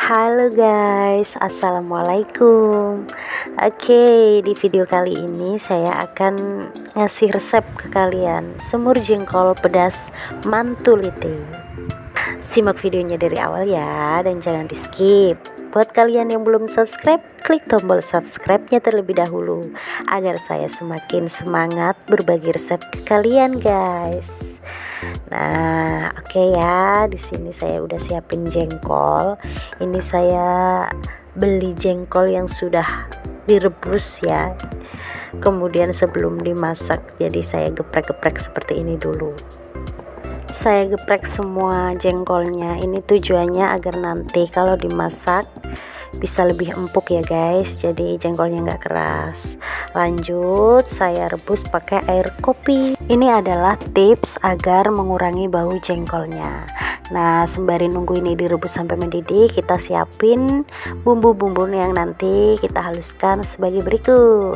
Halo guys, assalamualaikum. Oke, di video kali ini saya akan ngasih resep ke kalian semur jengkol pedas mantulite. Simak videonya dari awal ya, dan jangan di skip. Buat kalian yang belum subscribe, klik tombol subscribe-nya terlebih dahulu agar saya semakin semangat berbagi resep ke kalian guys. Nah, oke ya, di sini saya udah siapin jengkol. Ini saya beli jengkol yang sudah direbus ya. Kemudian sebelum dimasak, jadi saya geprek-geprek seperti ini dulu. Saya geprek semua jengkolnya. Ini tujuannya agar nanti kalau dimasak bisa lebih empuk ya guys, jadi jengkolnya nggak keras. Lanjut saya rebus pakai air kopi. Ini adalah tips agar mengurangi bau jengkolnya. Nah, sembari nunggu ini direbus sampai mendidih, kita siapin bumbu-bumbu yang nanti kita haluskan sebagai berikut.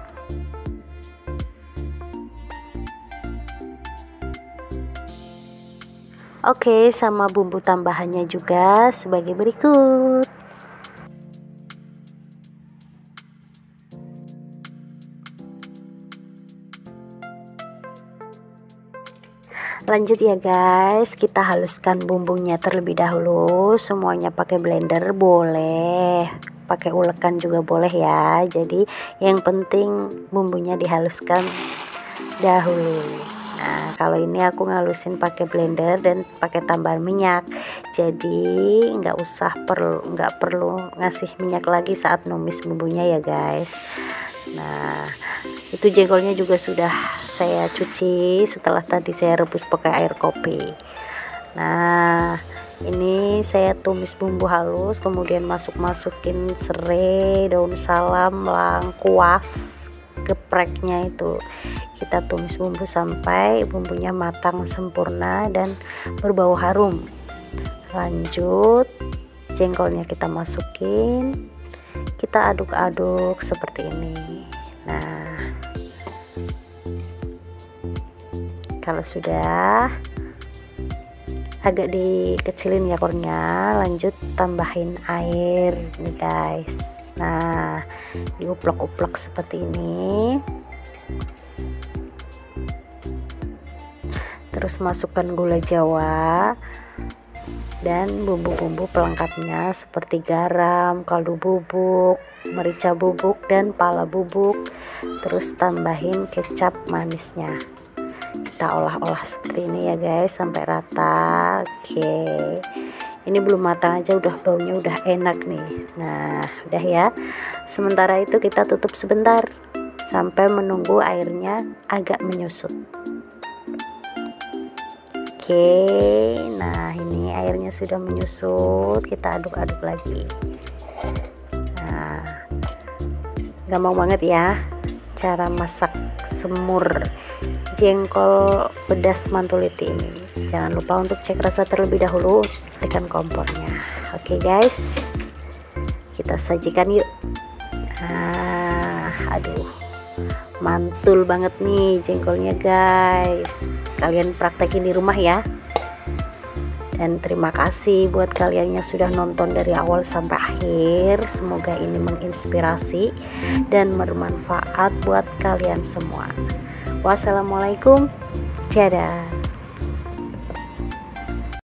Oke, sama bumbu tambahannya juga sebagai berikut. Lanjut ya guys, kita haluskan bumbunya terlebih dahulu. Semuanya pakai blender boleh, pakai ulekan juga boleh ya. Jadi yang penting bumbunya dihaluskan dahulu. Nah, kalau ini aku ngalusin pakai blender dan pakai tambahan minyak, jadi nggak perlu ngasih minyak lagi saat numis bumbunya ya guys. Nah, itu jengkolnya juga sudah saya cuci setelah tadi saya rebus pakai air kopi. Nah, ini saya tumis bumbu halus, kemudian masukin serai, daun salam, lengkuas, gepreknya itu kita tumis bumbu sampai bumbunya matang sempurna dan berbau harum. Lanjut jengkolnya kita masukin, kita aduk-aduk seperti ini. Nah, kalau sudah agak dikecilin ya akornya, lanjut tambahin air nih guys. Nah, diuplok-uplok seperti ini. Terus masukkan gula jawa dan bumbu-bumbu pelengkapnya seperti garam, kaldu bubuk, merica bubuk, dan pala bubuk. Terus tambahin kecap manisnya. Kita olah-olah seperti ini ya guys sampai rata. Oke, ini belum matang aja udah baunya udah enak nih. Nah, udah ya. Sementara itu kita tutup sebentar sampai menunggu airnya agak menyusut. Oke, nah ini airnya sudah menyusut, kita aduk-aduk lagi. Nah, gampang banget ya cara masak semur jengkol pedas mantulite ini. Jangan lupa untuk cek rasa terlebih dahulu, tekan kompornya. Oke guys, kita sajikan yuk. Nah, aduh, mantul banget nih jengkolnya guys. Kalian praktekin di rumah ya. Dan terima kasih buat kalian yang sudah nonton dari awal sampai akhir. Semoga ini menginspirasi dan bermanfaat buat kalian semua. Wassalamualaikum, dadah.